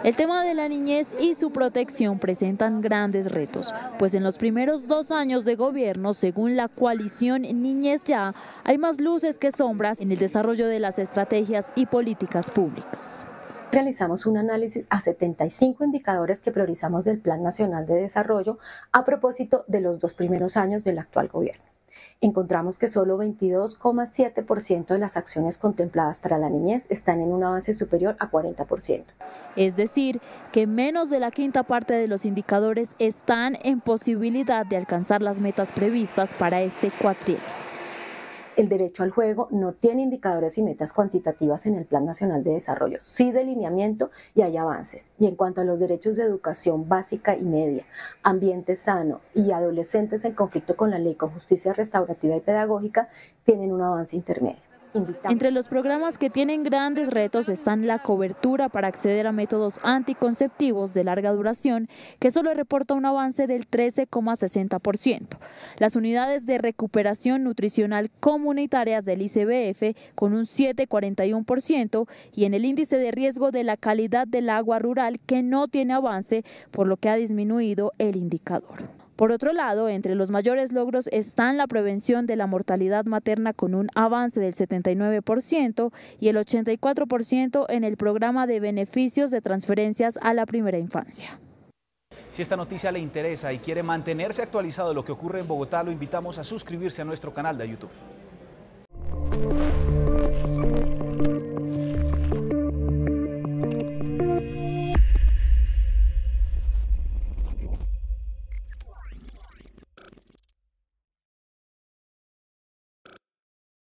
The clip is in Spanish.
El tema de la niñez y su protección presentan grandes retos, pues en los primeros 2 años de gobierno, según la coalición Niñez Ya, hay más luces que sombras en el desarrollo de las estrategias y políticas públicas. Realizamos un análisis a 75 indicadores que priorizamos del Plan Nacional de Desarrollo a propósito de los 2 primeros años del actual gobierno. Encontramos que solo 22,7% de las acciones contempladas para la niñez están en un avance superior a 40%. Es decir, que menos de la quinta parte de los indicadores están en posibilidad de alcanzar las metas previstas para este cuatrienio. El derecho al juego no tiene indicadores y metas cuantitativas en el Plan Nacional de Desarrollo, sí de lineamiento y hay avances. Y en cuanto a los derechos de educación básica y media, ambiente sano y adolescentes en conflicto con la ley con justicia restaurativa y pedagógica, tienen un avance intermedio. Entre los programas que tienen grandes retos están la cobertura para acceder a métodos anticonceptivos de larga duración, que solo reporta un avance del 13,60%. Las unidades de recuperación nutricional comunitarias del ICBF con un 7,41% y en el índice de riesgo de la calidad del agua rural que no tiene avance, por lo que ha disminuido el indicador. Por otro lado, entre los mayores logros están la prevención de la mortalidad materna con un avance del 79% y el 84% en el programa de beneficios de transferencias a la primera infancia. Si esta noticia le interesa y quiere mantenerse actualizado de lo que ocurre en Bogotá, lo invitamos a suscribirse a nuestro canal de YouTube.